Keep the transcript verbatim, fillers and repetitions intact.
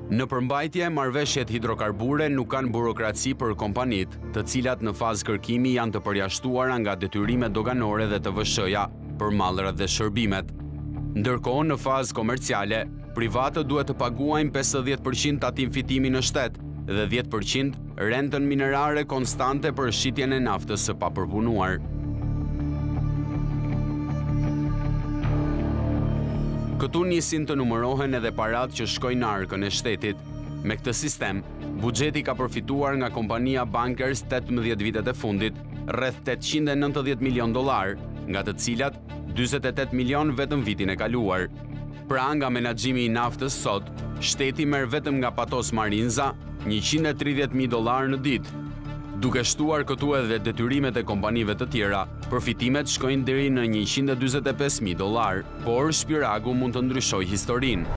Në përmbajtje, marrëveshjet hidrokarbure nuk kanë burokraci për kompanitë, të cilat në fazë kërkimi janë të përjashtuara nga detyrimet doganore dhe të V S H-ja për mallrat dhe shërbimet. Ndërkohë, në fazë komerciale, privatët duhet të paguajnë pesëdhjetë përqind tatim fitimi në shtet dhe dhjetë përqind rentën minerare konstante për shitjen e naftës së papërpunuar. Këtu nisin të numërohen edhe parat që shkojnë në arkën e shtetit. Me këtë sistem, buxheti ka përfituar nga kompania Bankers tetëmbëdhjetë vitet e fundit, rreth tetëqind e nëntëdhjetë milion dollar, nga të cilat dyzet e tetë milion vetëm vitin e kaluar. Pra nga menaxhimi i naftës sot, shteti merr vetëm nga patos Marinza njëqind e tridhjetë mijë dollar në ditë. Duke shtuar këtu edhe detyrimet e kompanive të tjera, përfitimet shkojnë deri në njëqind e dyzet e pesë mijë dollar, por shpiragu mund të ndryshojë historinë.